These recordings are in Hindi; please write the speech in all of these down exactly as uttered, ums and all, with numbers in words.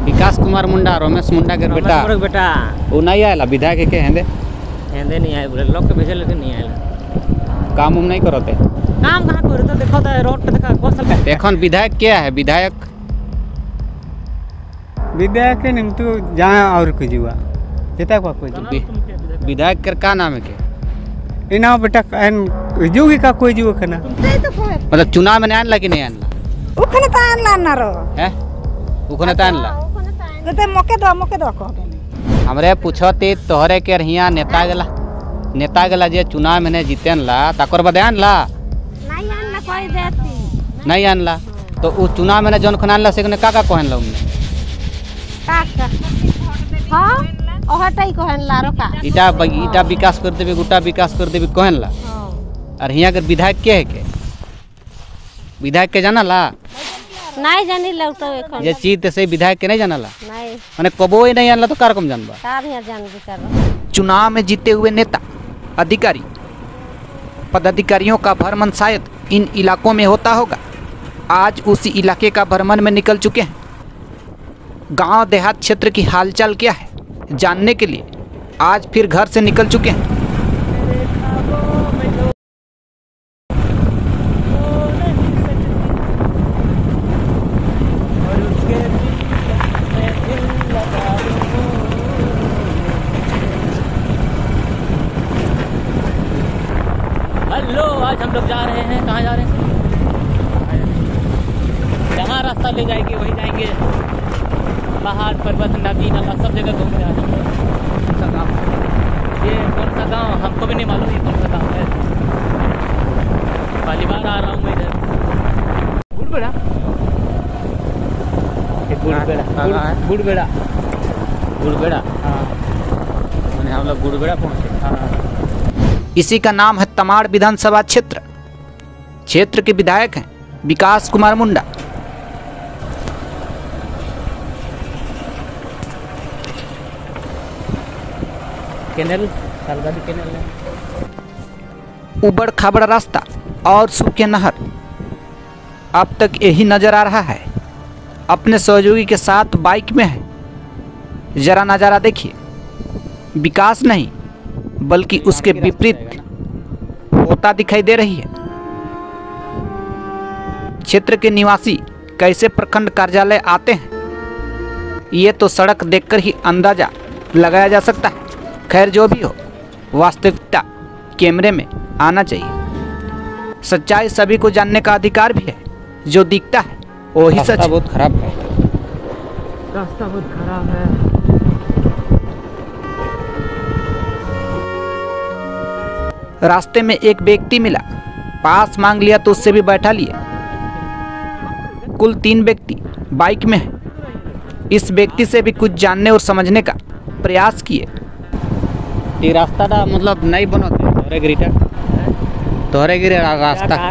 विकास कुमार मुंडा रमेश मुंडा के बेटा बेटा वो नहीं आएला विधायक के हेंदे हेंदे नहीं आए बोले लोग के भेजे लेकिन नहीं आएला काम उम नहीं करते काम कहाँ करते देखो तो रोड पे देखा कौशल एखन विधायक क्या है विधायक विधायक के निम तो जहाँ और कुछ हुआ जेता को कोई विधायक के का नाम है के इना बेटा एन जोगी का कोई जो खना मतलब चुनाव में आनला कि नहीं आनला उखने तो आनला ना रो हैं उखने तो आनला तो मौके दो मौके दो को हमरे पूछते तोहरे के हिया नेता गला नेता गला जे चुनाव में जीतेन ला ताकर बदे आनला नहीं आनला कोई देती नहीं आनला तो उ चुनाव में जौन खन आनला से का का कहन ला उनने का का हां ओहटाई कहन ला रो का इटा इटा विकास कर देबे गुटा विकास कर देबे कहन ला और हिया के विधायक के है के विधायक के जाना ला नहीं जानी लो तो एखन जे चीज से विधायक के नहीं जाना ला नहीं माने कबो ही नहीं आनला तो कार कम जानबा कार हिया जान विचार चुनाव में जीते हुए नेता अधिकारी पदाधिकारियों का भ्रमण शायद इन इलाकों में होता होगा। आज उसी इलाके का भ्रमण में निकल चुके हैं। गांव देहात क्षेत्र की हालचाल क्या है जानने के लिए आज फिर घर से निकल चुके हैं। हेलो आज हम लोग जा रहे हैं कहाँ जा रहे हैं जहाँ रास्ता ले जाएंगे वहीं जाएंगे पहाड़ पर्वत नदी नाला सब जगह घूम रहे हैं कौन सा गाँव ये कौन सा गाँव हमको भी नहीं मालूम ये कौन सा गाँव है पहली बार आ रहा हूँ मैं इधर गुड़बेड़ा गुड़बेड़ा गुड़बेड़ा गुड़बेड़ा हाँ मैंने हम लोग गुड़बेड़ा पहुँचे हाँ इसी का नाम है तमाड़ विधानसभा क्षेत्र। क्षेत्र के विधायक हैं विकास कुमार मुंडा। केनल सालगाड़ी केनल है उबड़ खाबड़ रास्ता और सूखे नहर अब तक यही नजर आ रहा है। अपने सहयोगी के साथ बाइक में है। जरा नज़ारा देखिए विकास नहीं बल्कि उसके विपरीत होता दिखाई दे रही है। क्षेत्र के निवासी कैसे प्रखंड कार्यालय आते हैं ये तो सड़क देखकर ही अंदाजा लगाया जा सकता है। खैर जो भी हो वास्तविकता कैमरे में आना चाहिए। सच्चाई सभी को जानने का अधिकार भी है। जो दिखता है वो ही सच। बहुत खराब है रास्ता बहुत खराब है। रास्ते में एक व्यक्ति मिला पास मांग लिया तो उससे भी बैठा लिए। कुल तीन व्यक्ति बाइक में हैं। इस व्यक्ति से भी कुछ जानने और समझने का प्रयास किए। ये रास्ता दा मतलब नहीं बनो तोरे गिरीटा तोरे गिरे रास्ता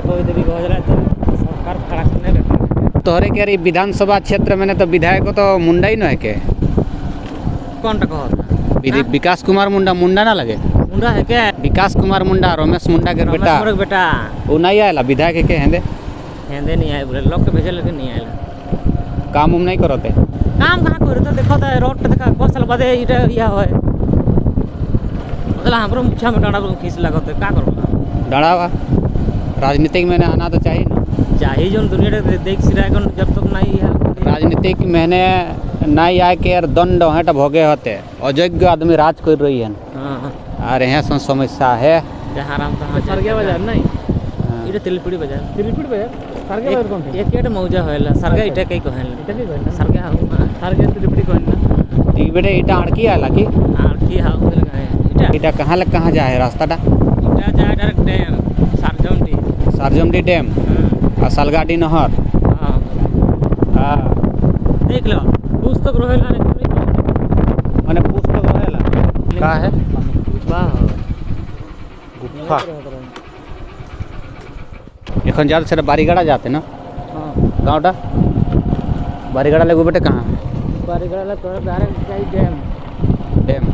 तोरे के विधानसभा क्षेत्र में तो विधायक को तो मुंडा ही न है के कौन टका विकास कुमार मुंडा मुंडा ना लगे मुंडा है क्या विकास कुमार मुंडा रमेश मुंडा के बेटा बेटा वो नहीं आएला विधायक के हेंदे हेंदे नहीं आए बोले लोग के भेजे लेकिन नहीं आएला काम उम नहीं करते काम कहाँ करते देखो तो रोड पे देखा कौशल बदे इटा या होए मतलब हमरो मुछा में डांडा खींच लगत का करो डरावा राजनीतिक में आना तो चाहिए ना चाहिए जो दुनिया देख सिरा जब तक नहीं है राजनीतिक मैंने नहीं आए के दंड हेट भोगे होते अयोग्य आदमी राज कर रही है अरे यहाँ सो समस्या है आराम सरगे बाजार नहीं इटे तिलपुड़ी बाजार तिलपुड़ी बाजार सरगे बाजार कौन एक एक मौजा होएला सरगे इटे कई कहन इटे कई कहन सरगे हां सरगे तिलपुड़ी कहन ठीक बेटे इटा अड़की आला की अड़की हां उधर गए इटा इटा कहां लग कहां जाए रास्ता दा इटा जाए direct dam Sarjamdi Sarjamdi dam और सालगाड़ी नहर हां हां देख लो पुस्तक रहेला माने पुस्तक रहेला का है वाह गुफा एखन ज़्यादा से बारीगड़ा जाते ना हाँ गाँवटा बारीगड़ा ले बेटे कहाँ बारीगड़ा ले तो डायरेक्ट जाई डैम डैम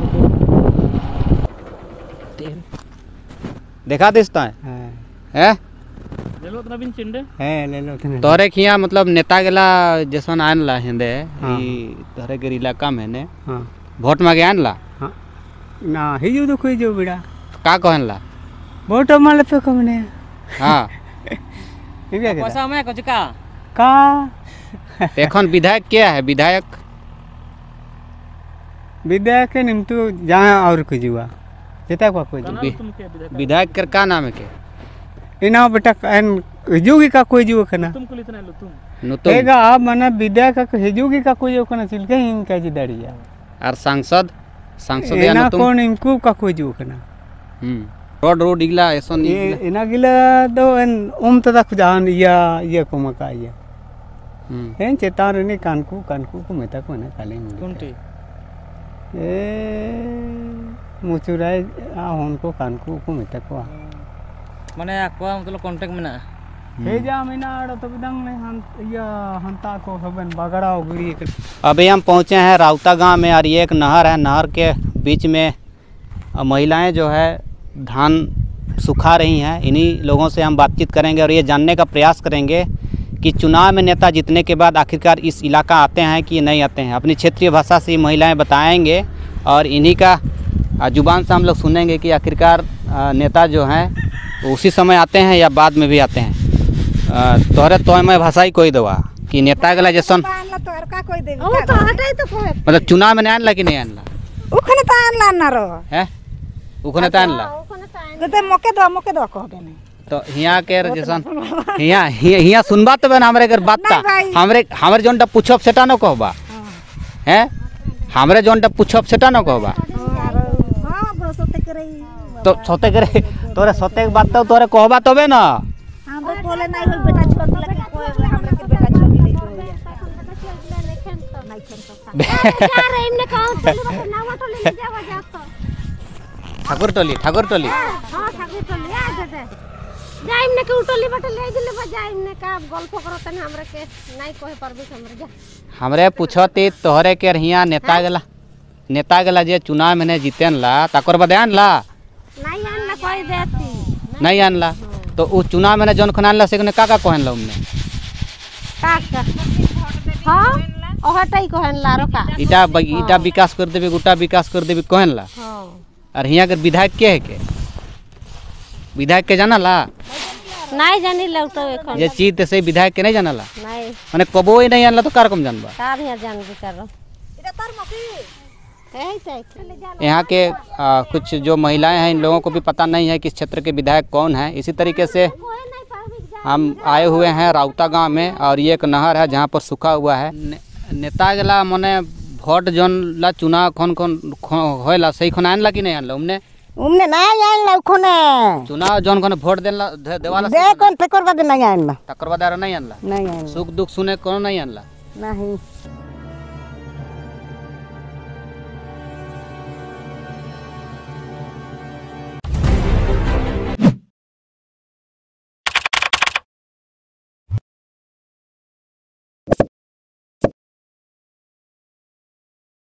देखा दिसता है हैं ले लो नवीन चिंडे है ले लो तने तोहरे खिया मतलब नेता गेला जैसन आन ला हेंदे हाँ। ई तोहरे के इलाका में ने हां वोट मांगे आन ला हां ना हिजू तो कोई जो बिड़ा का कहन ला वोट माले पे कमने हाँ इबे के पैसा में कुछ का का एखन विधायक क्या है विधायक विद्या के निम तू जहाँ और कोई जुआ जेता को कोई जुआ वि- तुम के विधायक विधायक कर का नाम है के इना बेटा एन हिजूगी का कोई जुआ कना तुमको इतना लो तुम नुतुम हेगा आप मने विद्या का हिजूगी का कोई जुआ कना चिल के इनका जिदारिया और सांसद सांसद या इना नुतुम कौन इनको का कोई जुआ कना हम्म रोड रोड इगला ऐसन ये इगला इना गिला दो एन उम तदा खुजान या ये को मका या हम्म एन चेतार ने कानकू कानकू को मेता को ना काले मुंडी कुंटी ए मुचुराय आ उनको कानकू को मेता को आ माने आपको मतलब कांटेक्ट में ना हे जा मैना आड़ तो बिदंग ने हम या हंता को हबन बगड़ा उगड़ी अभी हम पहुंचे हैं राउता गांव में और ये एक नहर है नहर के बीच में अ, महिलाएं जो है धान सुखा रही हैं इन्हीं लोगों से हम बातचीत करेंगे और ये जानने का प्रयास करेंगे कि चुनाव में नेता जीतने के बाद आखिरकार इस इलाका आते हैं कि नहीं आते हैं। अपनी क्षेत्रीय भाषा से ये महिलाएं बताएंगे और इन्हीं का अ, जुबान से हम लोग सुनेंगे कि आखिरकार अ, नेता जो हैं वो उसी समय आते हैं या बाद में भी आते हैं। अ, तोहरे तो मैं भाषा ही कोई दवा कि नेता गला जैसन ओ तो हटाई तो कोहे मतलब चुनाव में नहीं आनला कि नहीं आनला उखने तान ला ना रो है उखने तो आनला ओखने ताई गते मौके दो मौके दो कहबे नहीं तो हिया के जैसन हिया हिया हिया सुनबा तबे ना हमरे के बात ता नहीं भाई। हमरे हमरे जोनटा पूछब सेटा न कहबा हैं हमरे जोनटा पूछब सेटा न कहबा हां बस ते करे तो सोते करे तोरे सोते के बात तो तोरे कहबा तबे ना हम बोले नहीं हो बेटा छोड़ लगे कोई हमरा के बेटा छोड़ नहीं तो जा रे इनने कहो चली ना वाटो ले जावा जात ठाकुर टोली ठाकुर टोली हां ठाकुर चली आ दे दे जा इनने के उटोली बटे ले गेले बजा इनने का गल्प करतन हमरे के नहीं कहे परबे हमरे जा हमरे पूछती तोहरे के हिया नेता गला नेता गला जे चुनाव में ने जीतेन ला ताकर बाद आनला नहीं आनला कोई देती नहीं आनला तो उ चुनाव में ने जोन खनान ला से का का कहन ला हमने का हां ओ हटाई कहन लारो का इटा ब- इटा विकास कर देबे गुटा विकास कर देबे कहन ला हां और हिया के विधायक के है के विधायक के जाना ला नहीं जानी लौटो एखन जे चीज से विधायक के नहीं जाना ला नहीं माने कबो ही नहीं आनला तो कार कम जानबा कार हिया जान भी करो यही से यहाँ के आ, कुछ जो महिलाएं हैं इन लोगों को भी पता नहीं है कि इस क्षेत्र के विधायक कौन है। इसी तरीके से हम आए हुए हैं राउता गांव में और ये एक नहर है जहाँ पर सूखा हुआ है। ने, नेता गला मने वोट जोन ला चुनाव कौन कौन होएला सही खन आनला कि नहीं आनला हमने उमने नहीं आन ला उखने चुनाव जोन कौन वोट देला दे, देवाला दे कौन फेकर बाद नहीं आन ला तकर बाद नहीं आनला नहीं आन सुख दुख सुने कौन नहीं आनला नहीं